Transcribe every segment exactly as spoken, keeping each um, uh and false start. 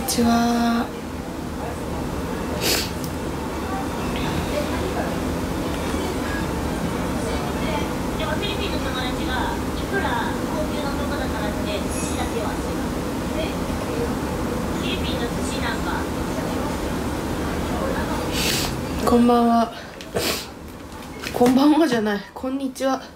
ちは。 でもフィリピンの友達がいくら高級のとこだからって寿司だけはする。フィリピンの寿司なんか。 こんばんは。こんばんはじゃない、こんにちは。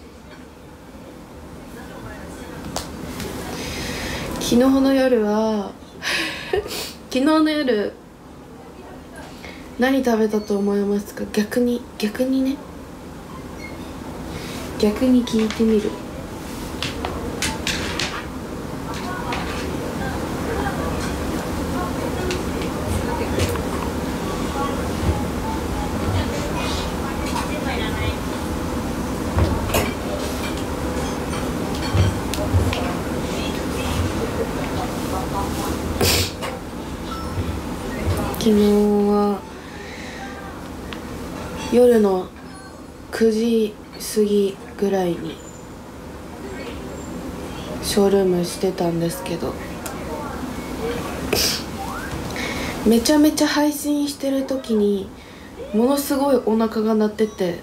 昨日の夜は昨日の夜何食べたと思いますか？逆に逆にね逆に聞いてみる。昨日は夜のくじ過ぎぐらいにショールームしてたんですけど、めちゃめちゃ配信してる時にものすごいお腹が鳴ってて、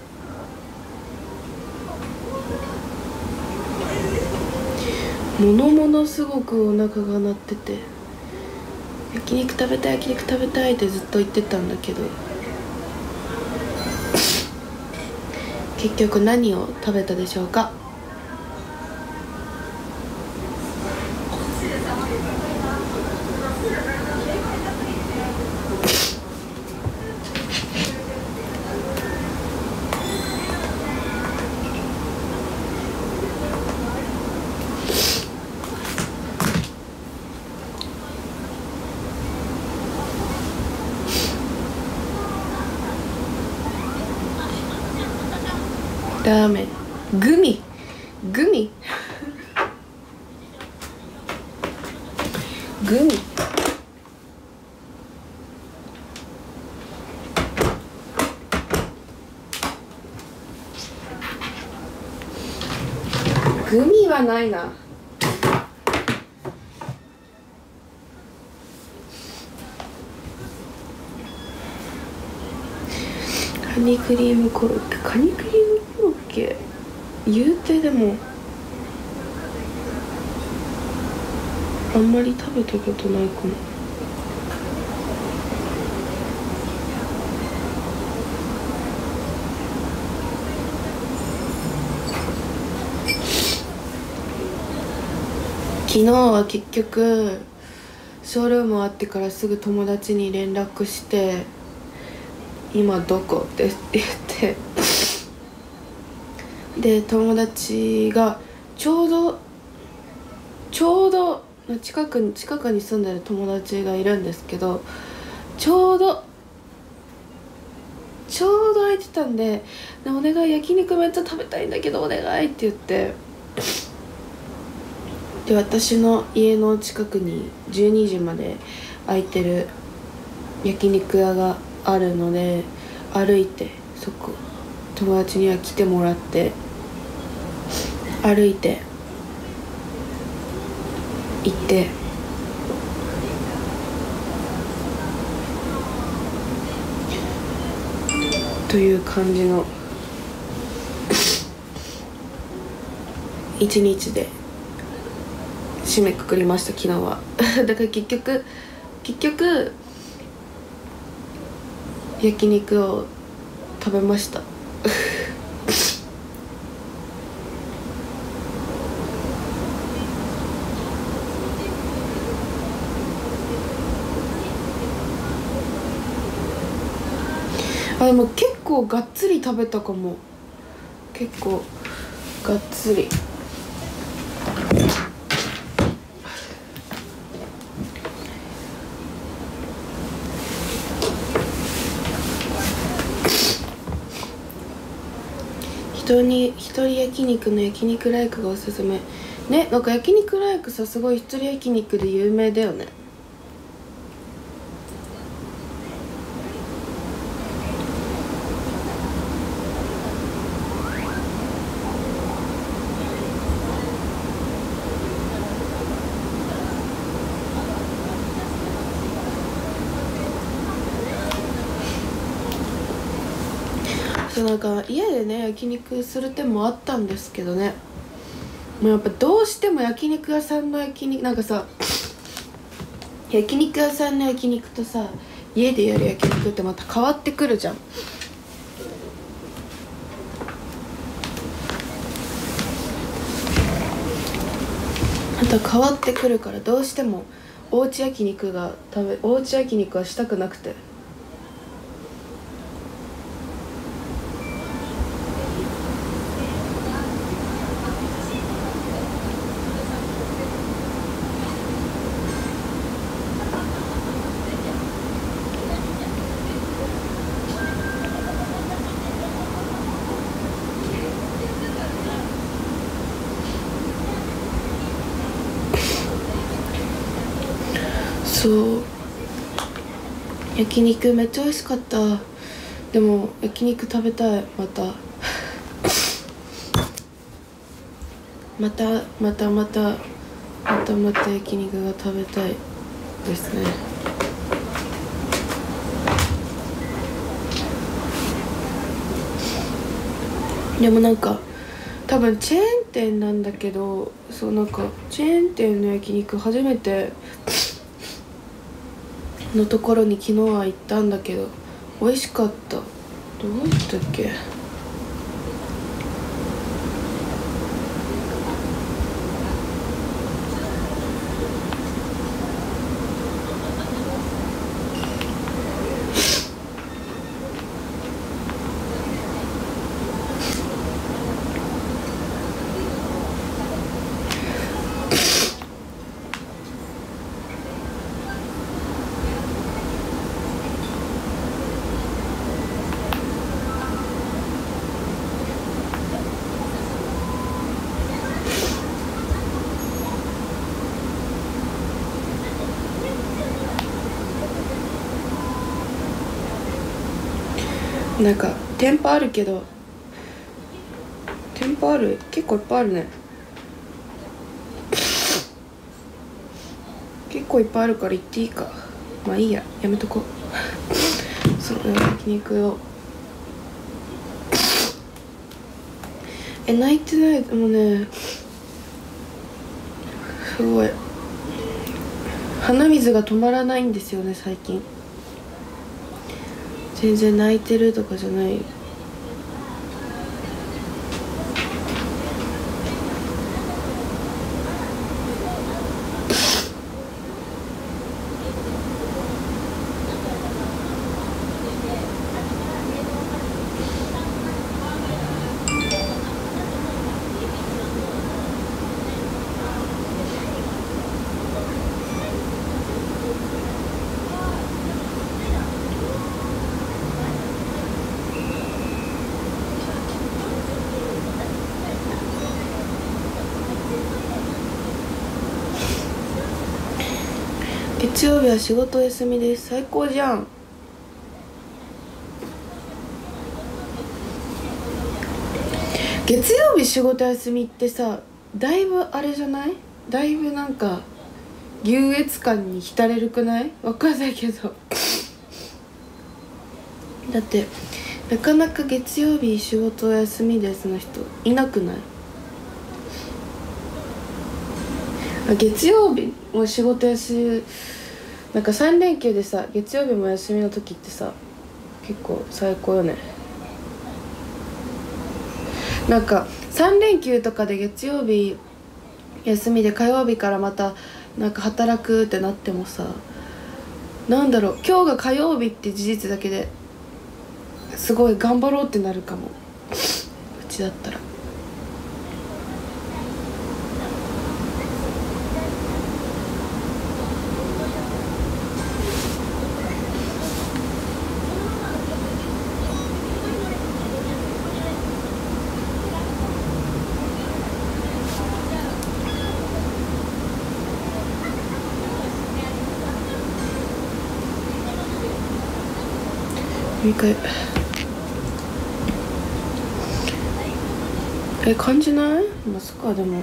ものものすごくお腹が鳴ってて、焼肉食べたい焼肉食べたいってずっと言ってたんだけど、結局何を食べたでしょうか？ラーメン、グミグミグミグミはないな。カニクリームコロッケ、カニクリームコロッケ言うてでもあんまり食べたことないかも。昨日は結局ショールーム終わってからすぐ友達に連絡して「今どこ？」って言ってで、友達がちょうどちょうど近くに近くに住んでる友達がいるんですけど、ちょうどちょうど空いてたんで「お願い焼肉めっちゃ食べたいんだけどお願い」って言って、で私の家の近くにじゅうにじまで空いてる焼肉屋があるので、歩いてそこ友達には来てもらって歩いて行ってという感じの一日で締めくくりました、昨日はだから結局結局焼肉を食べましたあ、でも結構がっつり食べたかも。結構がっつり人に一人焼肉の焼肉ライクがおすすめね。なんか焼肉ライクさ、すごい一人焼肉で有名だよね。 そうなんか家でね焼肉する手もあったんですけどね、もうやっぱどうしても焼肉屋さんの焼肉なんかさ、焼肉屋さんの焼肉とさ家でやる焼肉ってまた変わってくるじゃん。また変わってくるからどうしてもおうち焼肉が食べおうち焼肉はしたくなくて。そう焼肉めっちゃ美味しかった。でも焼肉食べたい、またまたまたまたまたまた焼肉が食べたいですね。でもなんか多分チェーン店なんだけど、そうなんかチェーン店の焼肉初めてのところに昨日は行ったんだけど美味しかった。どうやったっけ。なんか店舗あるけど、店舗ある結構いっぱいあるね。結構いっぱいあるから行っていいか。まあいいや、やめとこうそう焼肉をえ泣いてない。もうねすごい鼻水が止まらないんですよね最近。全然泣いてるとかじゃない。月曜日は仕事休みです。最高じゃん。月曜日仕事休みってさ、だいぶあれじゃない？だいぶなんか優越感に浸れるくない？わかんないけどだってなかなか月曜日仕事休みですの人いなくない？月曜日も仕事休み、なんかさん連休でさ月曜日も休みの時ってさ結構最高よね。なんかさん連休とかで月曜日休みで火曜日からまたなんか働くってなってもさ、なんだろう、今日が火曜日って事実だけですごい頑張ろうってなるかも、うちだったら。一回え感じない？まさかでも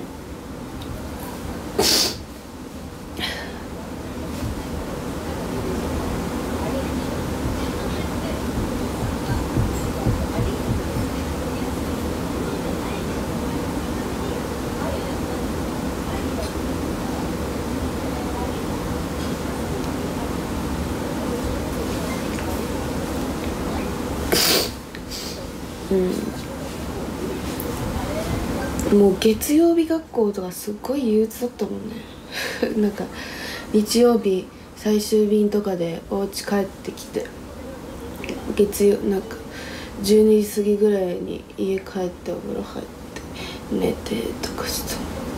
うん、もう月曜日学校とかすっごい憂鬱だったもんねなんか日曜日最終便とかでお家帰ってきて、月曜なんかじゅうにじ過ぎぐらいに家帰ってお風呂入って寝てとかした。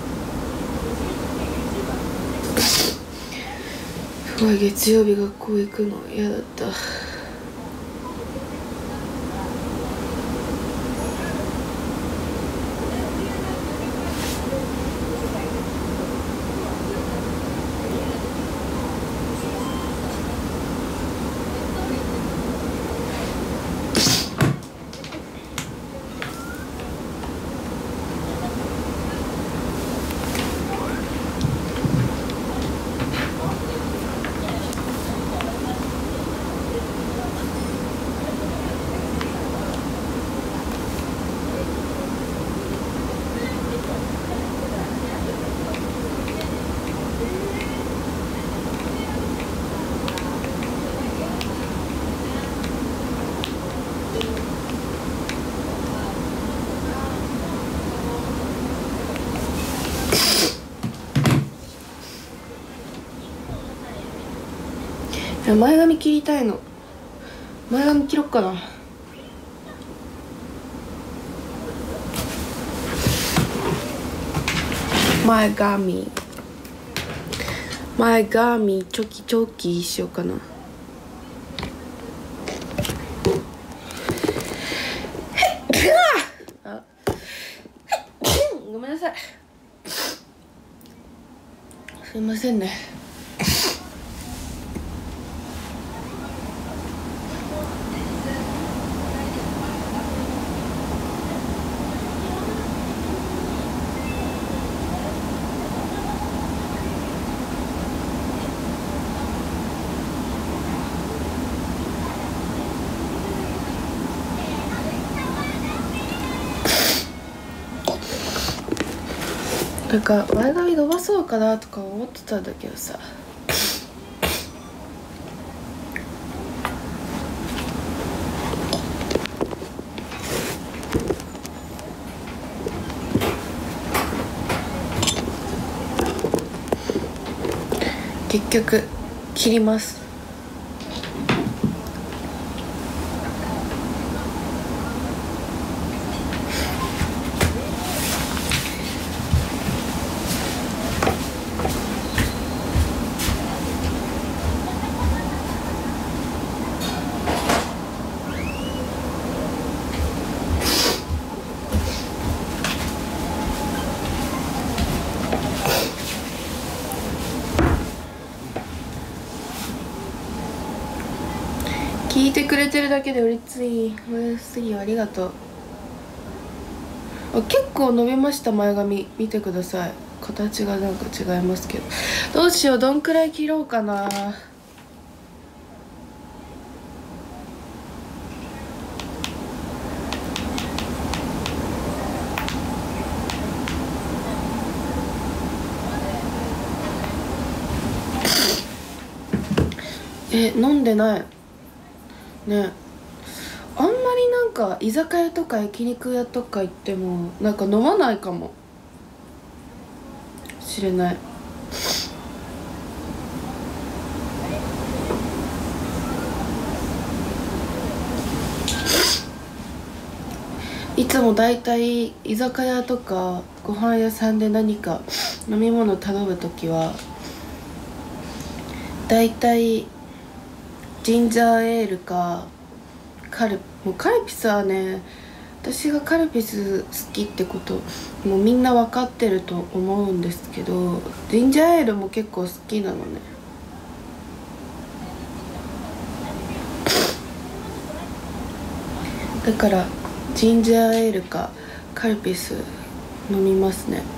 すごい月曜日学校行くの嫌だった。前髪切りたいの。前髪切ろっかな。前髪前髪チョキチョキしようかな。あごめんなさい、すいませんね。なんか前髪伸ばそうかなとか思ってたんだけどさ、結局切ります。聞いてくれてるだけで嬉しい。嬉しい、ありがとう。あ、結構伸びました。前髪見てください。形がなんか違いますけど、どうしよう、どんくらい切ろうかな。え、飲んでないね。あんまりなんか居酒屋とか焼肉屋とか行ってもなんか飲まないかもしれない。いつもだいたい居酒屋とかご飯屋さんで何か飲み物頼むときはだいたいジンジャーエールかカルもうカルピスはね、私がカルピス好きってこともうみんな分かってると思うんですけど、ジンジャーエールも結構好きなのね。だからジンジャーエールかカルピス飲みますね。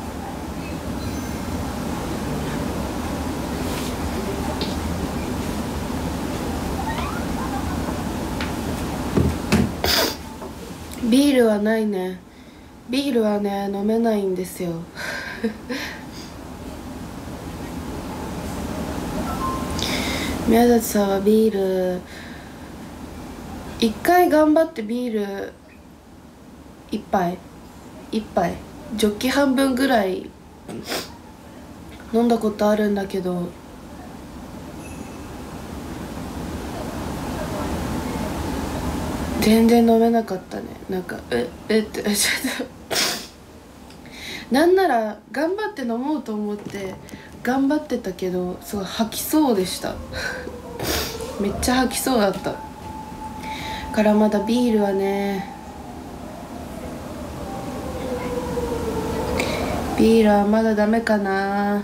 ビールはないね。ビールはね飲めないんですよ宮崎さんはビール一回頑張ってビール一杯一杯ジョッキ半分ぐらい飲んだことあるんだけど、全然飲めなかったね。なんかええってちょっとなんなら頑張って飲もうと思って頑張ってたけど、すごい吐きそうでしためっちゃ吐きそうだったからまだビールはね、ビールはまだダメかな。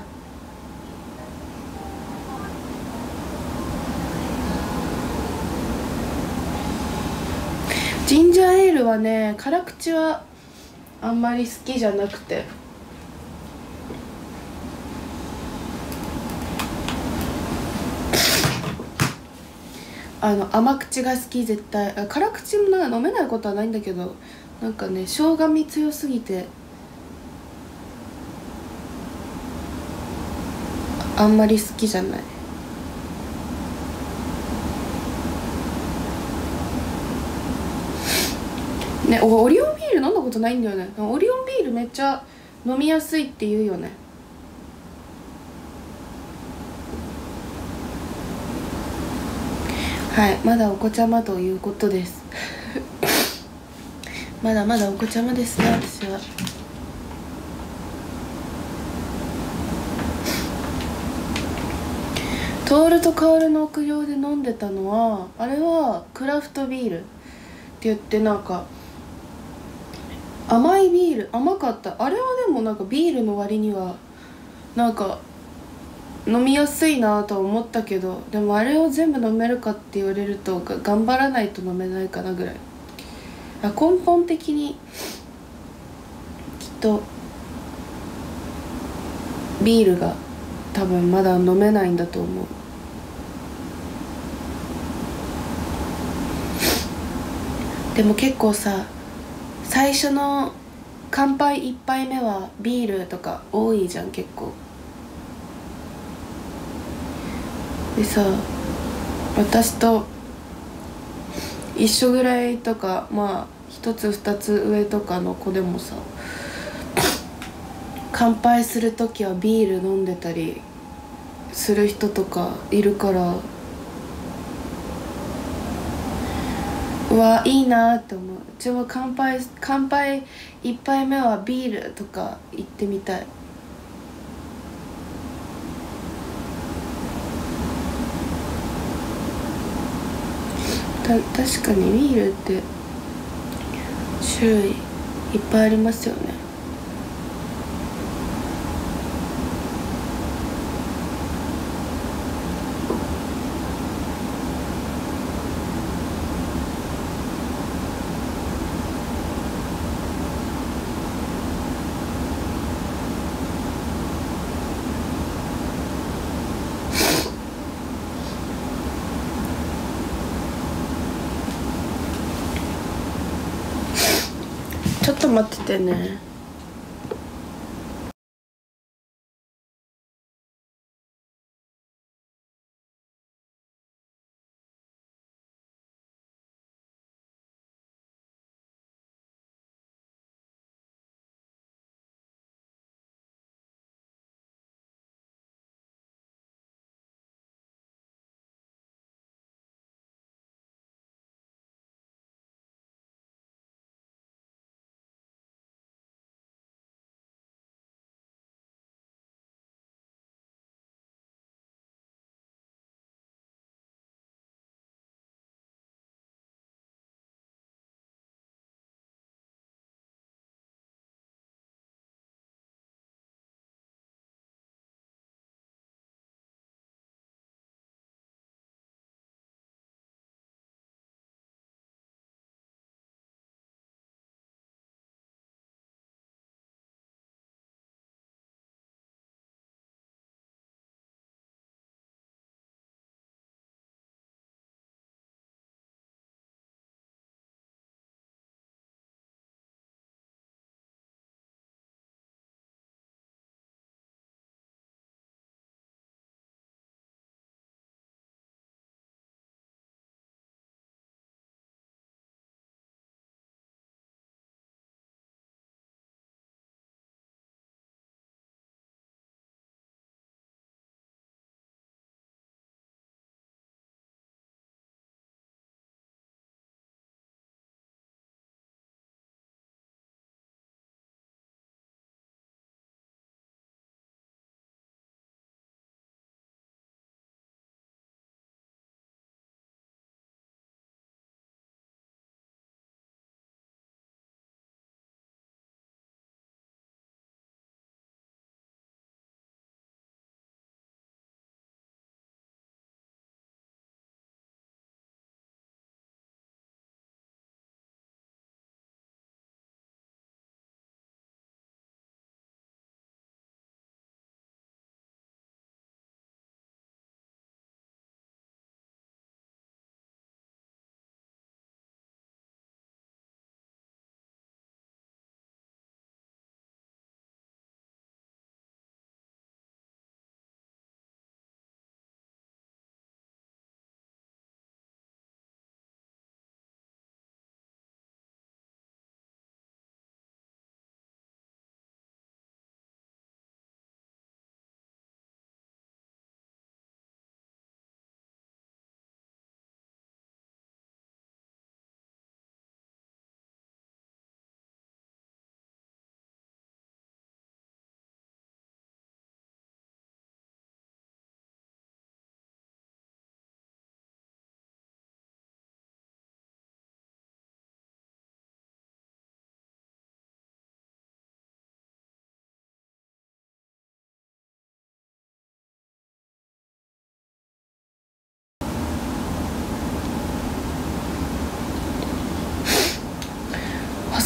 ジンジャーエールはね、辛口はあんまり好きじゃなくて、あの甘口が好き。絶対あ辛口もなんか飲めないことはないんだけど、なんかね生姜味強すぎてあんまり好きじゃないね。おオリオンビール飲んだことないんだよね。オリオンビールめっちゃ飲みやすいって言うよね。はい、まだお子ちゃまということですまだまだお子ちゃまですね、私は。トールとカオルの屋上で飲んでたのは、あれはクラフトビールって言って、なんか甘いビール、甘かった。あれはでもなんかビールの割にはなんか飲みやすいなとは思ったけど、でもあれを全部飲めるかって言われるとが頑張らないと飲めないかなぐらい。あ、根本的にきっとビールが多分まだ飲めないんだと思う。でも結構さ、最初の乾杯いっぱいめはビールとか多いじゃん結構。でさ、私と一緒ぐらいとか、まあ一つ二つ上とかの子でもさ、乾杯する時はビール飲んでたりする人とかいるから、うわいいなって思う。うちも乾杯乾杯いっぱいめはビールとか言ってみたい。た確かにビールって種類いっぱいありますよね。ちょっと待っててね。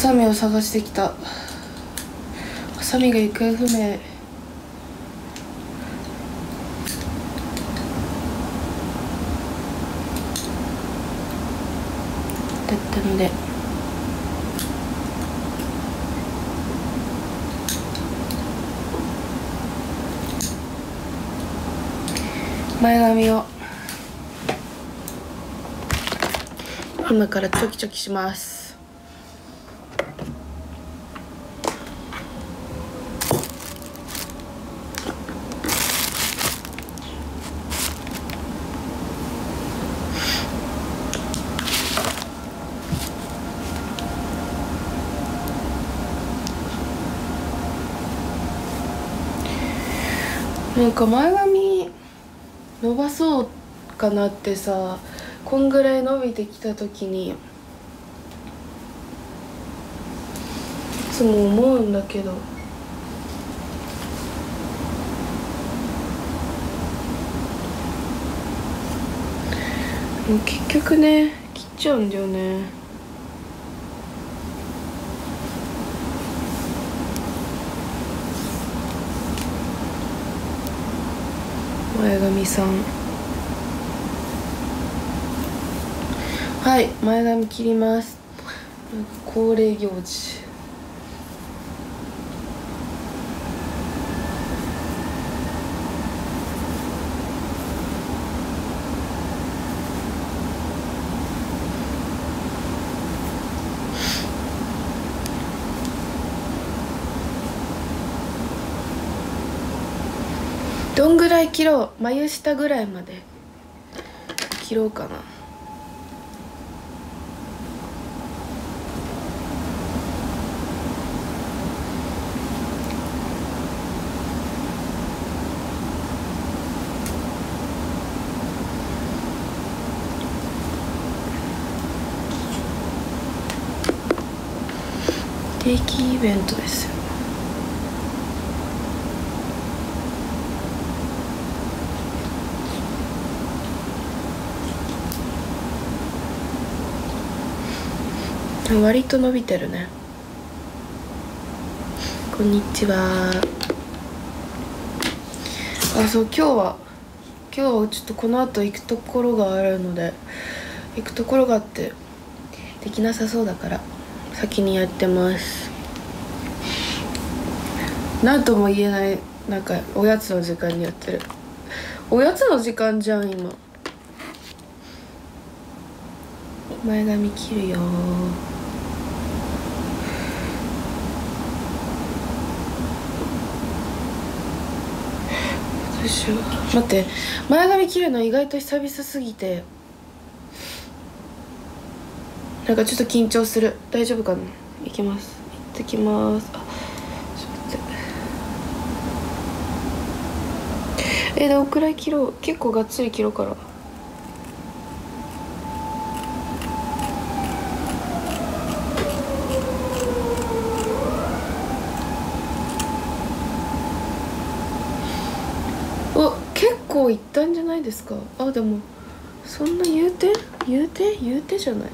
ハサミを探してきた。ハサミが行方不明だったので、前髪を今からチョキチョキします。なんか前髪伸ばそうかなってさ、こんぐらい伸びてきた時にいつも思うんだけど、もう結局ね切っちゃうんだよね。前髪さん、はい、前髪切ります。なんか恒例行事。どんぐらい切ろう。眉下ぐらいまで切ろうかな。定期イベントですよ。割と伸びてるね。こんにちは。あ、そう、今日は今日はちょっとこの後行くところがあるので、行くところがあってできなさそうだから先にやってます。なんとも言えない、なんかおやつの時間にやってる。おやつの時間じゃん今。前髪切るよ。どうしよう。待って、前髪切るの意外と久々すぎてなんかちょっと緊張する。大丈夫かな。いきます。行ってきます。あ、ちょっと待って。え、どんくらい切ろう。結構がっつり切ろうから。お、結構いったんじゃないですか。あ、でもそんな言うて言うて言うてじゃない。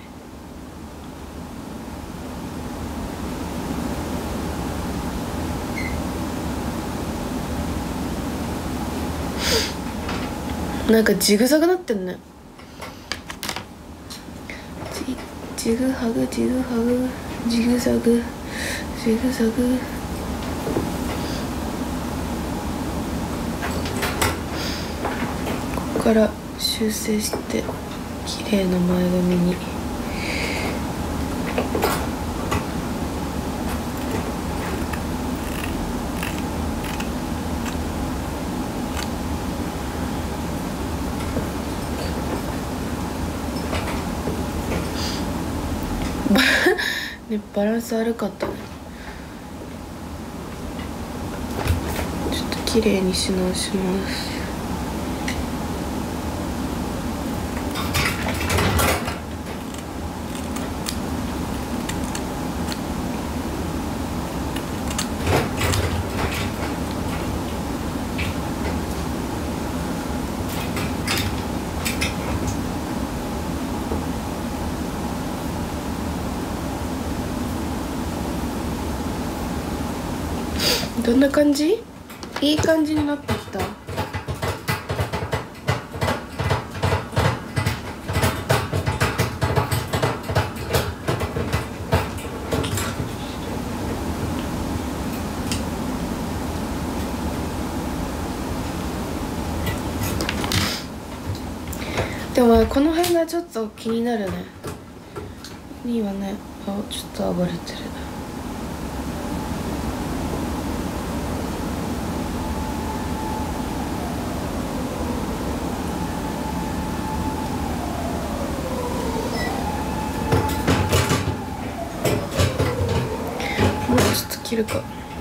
なんかジグザグなってんね。ジ、ジグハグジグハグジグザグジグザグ。ここから修正して綺麗な前髪に。ね、バランス悪かったね。ちょっと綺麗にし直します。 どんな感じ？いい感じになってきた。でもこの辺がちょっと気になるね。にはね、あ、ちょっと暴れてる。もうちょっと切るか。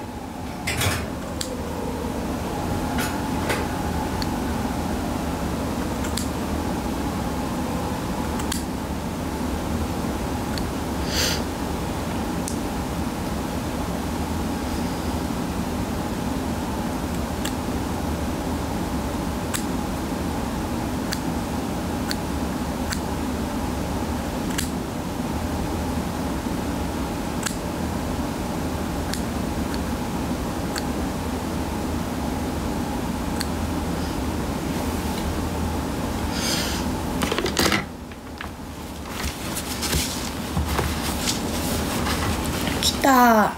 来た。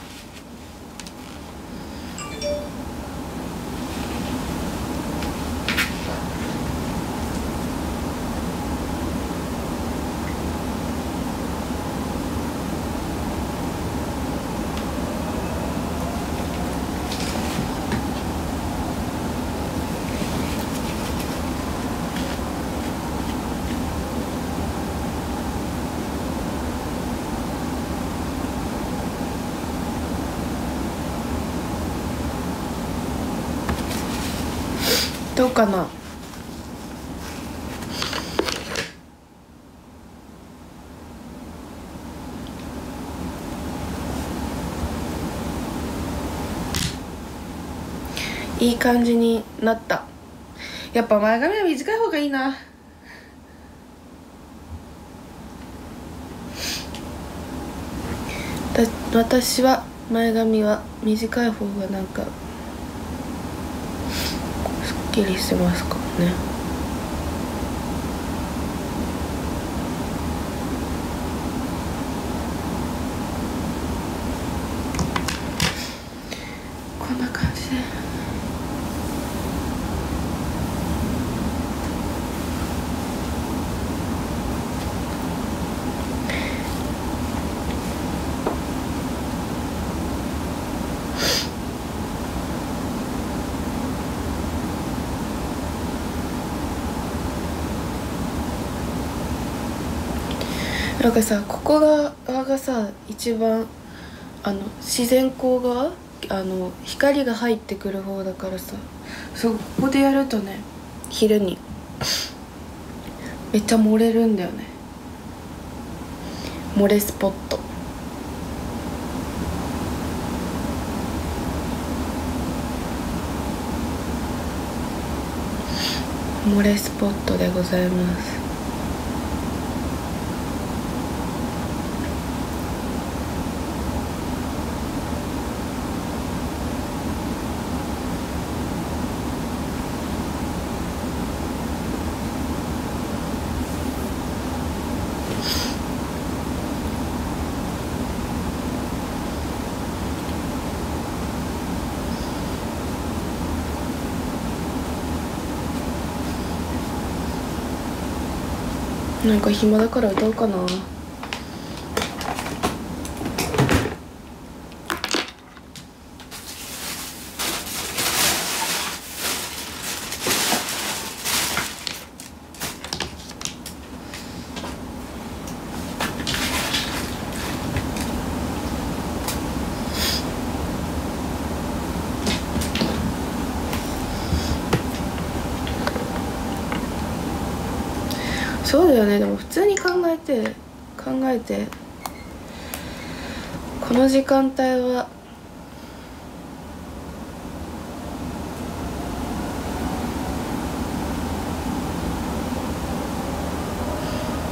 どうかな。いい感じになった。やっぱ前髪は短い方がいいな。だ私は前髪は短い方がなんかすっきりしてますからね。こんな感じで。なんかさ、ここががさ一番あの自然光があの光が入ってくる方だからさ、そこでやるとね、昼にめっちゃ漏れるんだよね。漏れスポット。漏れスポットでございます。なんか暇だから歌おうかな。そうだよね。でも普通に考えて考えてこの時間帯は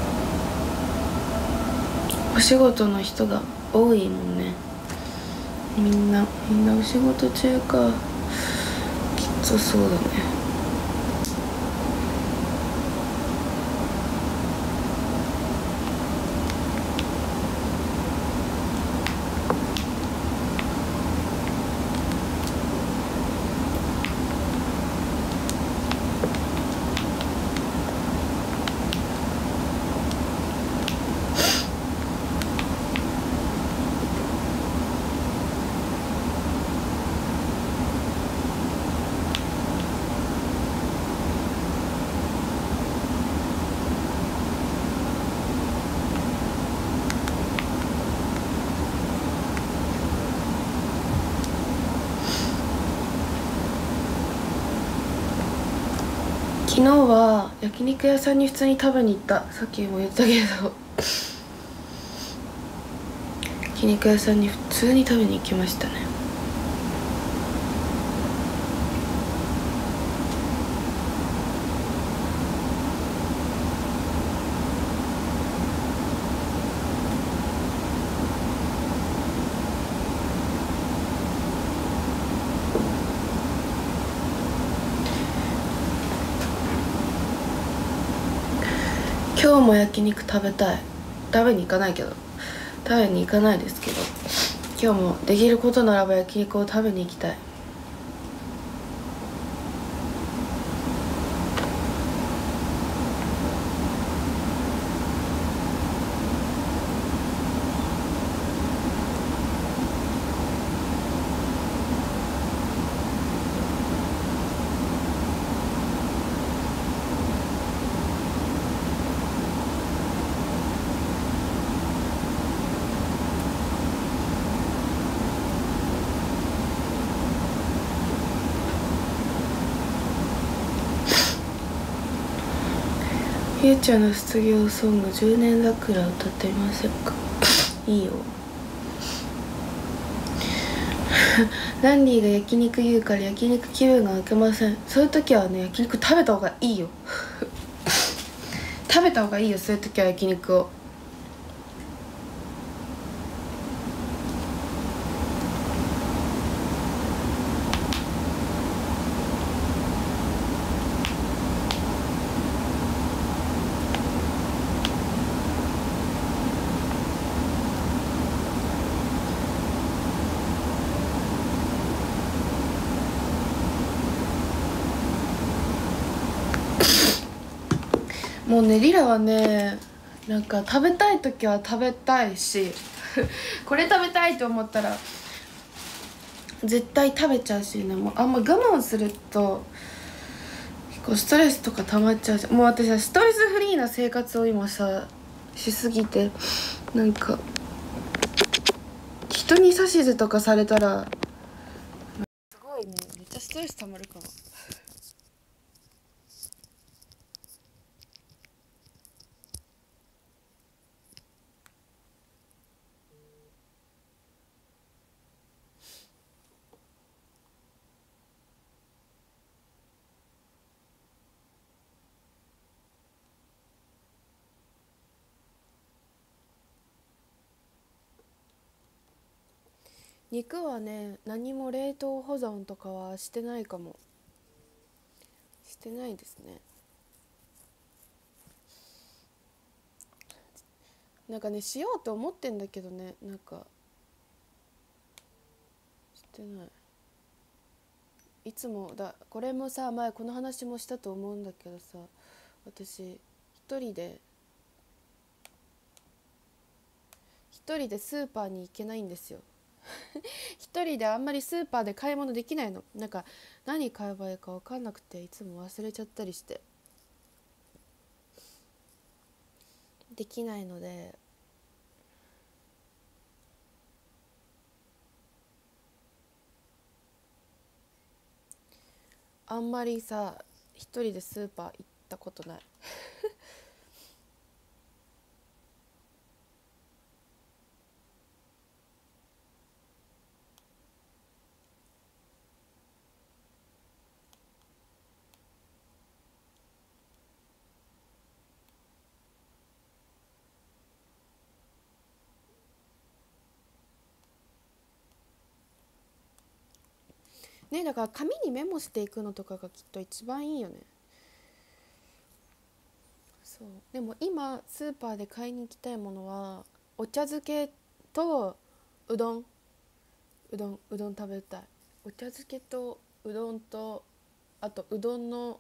お仕事の人が多いもんね。 みんなみんなお仕事中か。きつそうだね。昨日は焼肉屋さんに普通に食べに行った。さっきも言ったけど焼肉屋さんに普通に食べに行きましたね。今日も焼肉食べたい。食べに行かないけど食べに行かないですけど、今日もできることならば焼肉を食べに行きたい。ゆうちゃんの卒業ソングじゅうねん桜歌ってみませんか。いいよランディが焼肉言うから焼肉気分が明けません。そういう時はね、焼肉食べた方がいいよ食べた方がいいよ、そういう時は焼肉を。もうね、リラはね、なんか食べたい時は食べたいしこれ食べたいと思ったら絶対食べちゃうしね。もうあんま我慢すると結構ストレスとか溜まっちゃうし、もう私はストレスフリーな生活を今さしすぎて、なんか人に指図とかされたらすごいね、めっちゃストレス溜まるかも。肉はね、何も冷凍保存とかはしてないかも。してないですね。なんかね、しようと思ってんだけどね、なんかしてない。いつもだ、これもさ、前この話もしたと思うんだけどさ、私一人で一人でスーパーに行けないんですよ一人であんまりスーパーで買い物できないの。なんか何買えばいいか分かんなくて、いつも忘れちゃったりしてできないので、あんまりさ一人でスーパー行ったことないね、だから紙にメモしていくのとかがきっと一番いいよね。そうでも今スーパーで買いに行きたいものはお茶漬けとうどんうどんうどん食べたい。お茶漬けとうどんと、あとうどんの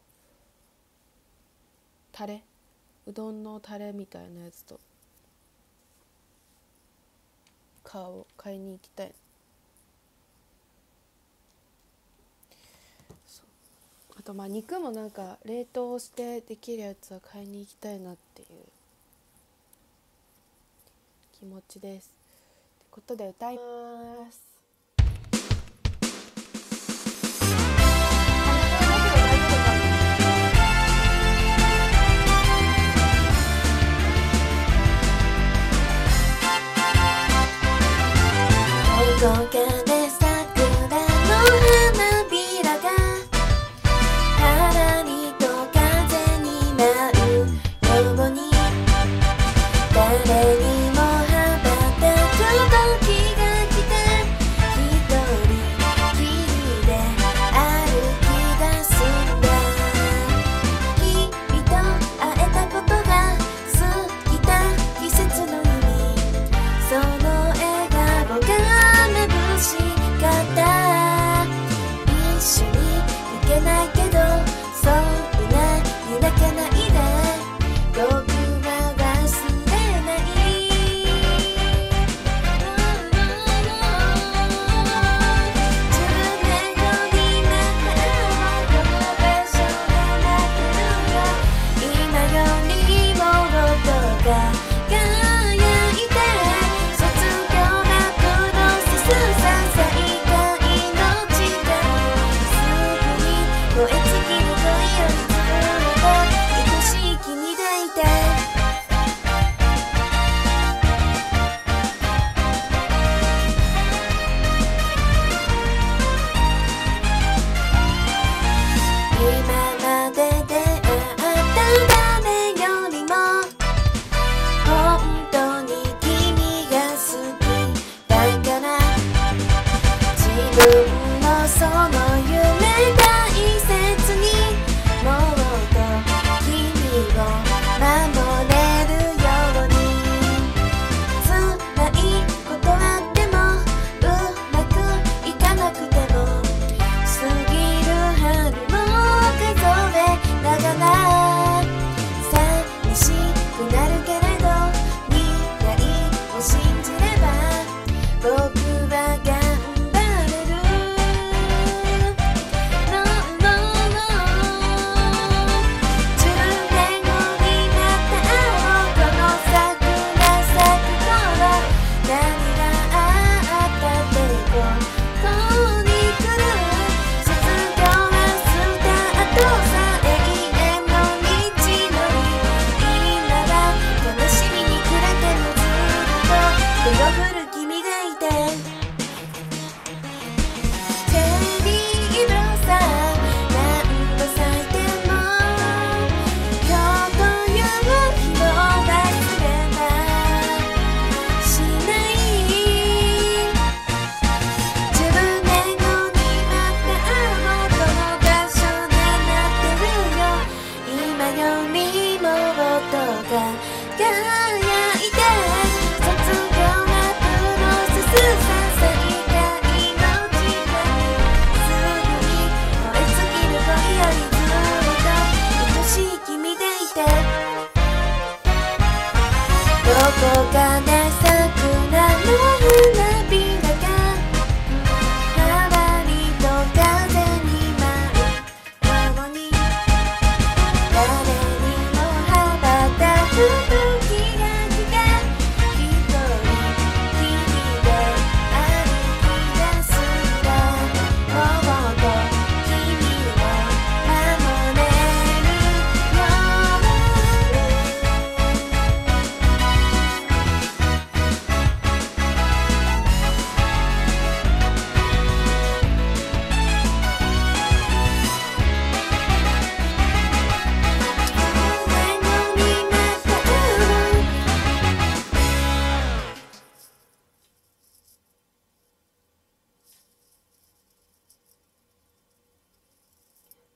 タレうどんのタレみたいなやつと買おう買いに行きたい。そうあとまあ肉もなんか冷凍してできるやつは買いに行きたいなっていう気持ちです。ってことで歌います。 どこかで桜の花びらがはらりと風に舞うように、誰にも羽ばたく時が来て、一人きりで歩き出すんだ。君と会えたことが過ぎた季節の意味、その笑顔が眩し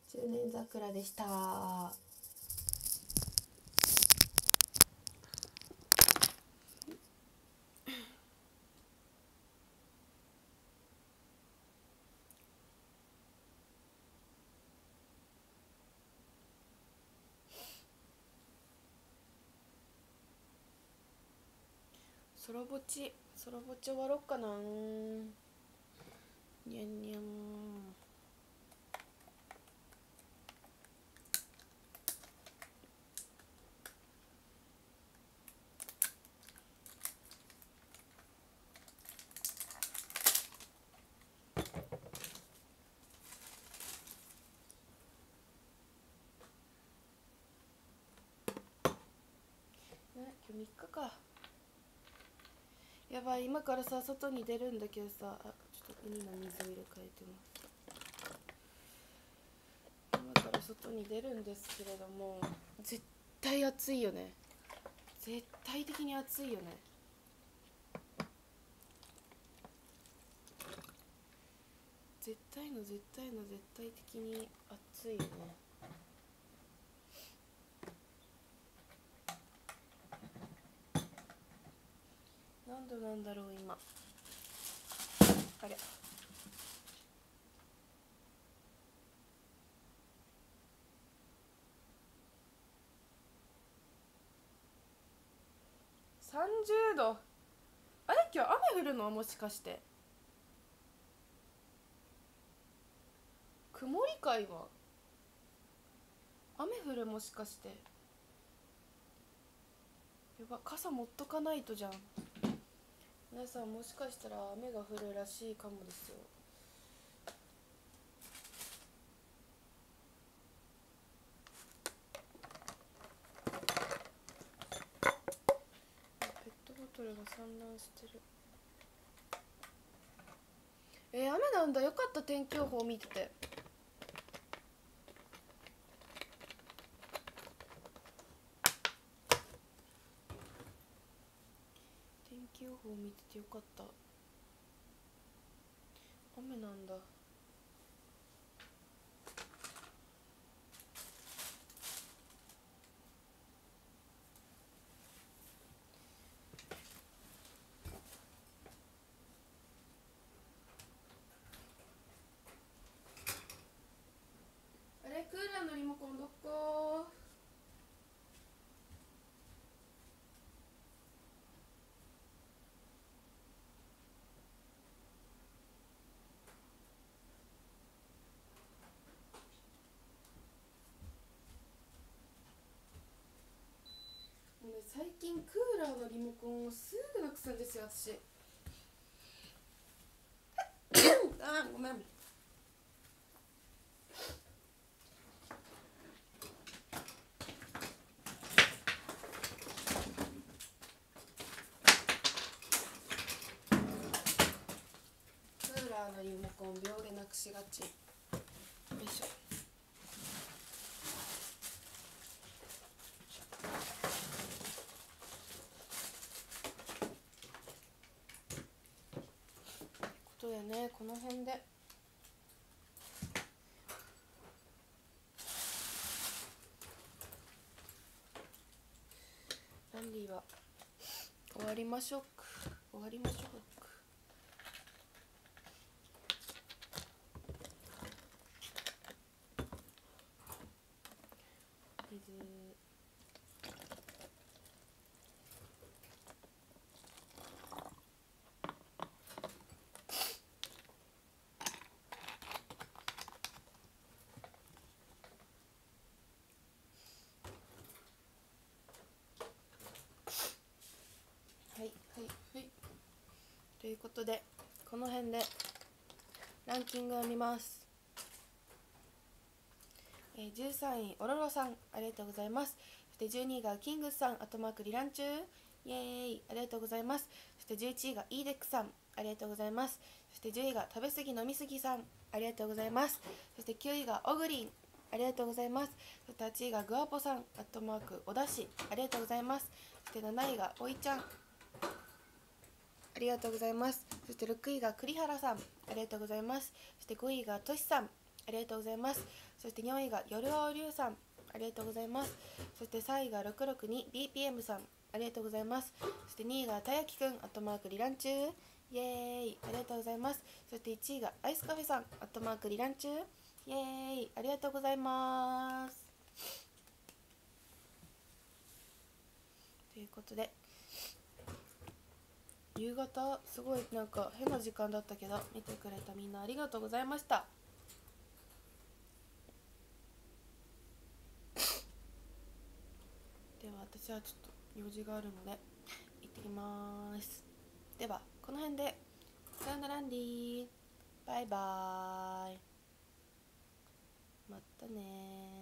じゅうねん桜でした。ソロぼちソロぼち終わろっかな。にゃんにゃん。ね、今日みっかか。やばい、今からさ外に出るんだけどさ、あ、ちょっとウニの水を入れ替えてます。今から外に出るんですけれども、絶対暑いよね。絶対的に暑いよね。絶対の絶対の絶対的に暑いよね。何度なんだろう今。あれ、さんじゅうど。あれ、今日雨降るの？もしかして曇りかいは。雨降る？もしかして。やば、傘持っとかないとじゃん。皆さん、もしかしたら雨が降るらしいかもですよ。ペットボトルが散乱してる。えー、雨なんだ。よかった、天気予報見てて。天気予報見ててよかった。雨なんだ。あれ、クーラーのリモコンどこ？もうね、最近クーラーのリモコンをすぐなくすんですよ、私。あー、ごめん。クーラーのリモコン秒でなくしがち。よいしょ。ことやね、この辺でランディは終わりましょう。終わりましょう。水。はいはいはい。ということで、この辺でランキングを見ます。えー、じゅうさんいオロロさん、ありがとうございます。そしてじゅうにいがキングスさん、あとマークリラン中、イエーイ、ありがとうございます。そしてじゅういちいがイーデックさん、ありがとうございます。そしてじゅういが食べ過ぎ飲み過ぎさん、ありがとうございます。そしてきゅういがオグリン、ありがとうございます。そしてはちいがグアポさん、アットマークおだし、ありがとうございます。そしてなないがおいちゃん、ありがとうございます。そしてろくいが栗原さん、ありがとうございます。そしてごいがとしさん、あありがとうございます。そしてよんいが夜青龍さん、ありがとうございます。そしてさんいが ろくろくにビーピーエム さん、ありがとうございます。そしてにいがたやきくん、アットマークリランチュー、イエーイ、ありがとうございます。そしていちいがアイスカフェさん、アットマークリランチュー、イエーイ、ありがとうございます。ということで、夕方すごいなんか変な時間だったけど、見てくれたみんなありがとうございました。では私はちょっと用事があるので行ってきます。ではこの辺でさよならんりー、バイバーイ、またねー。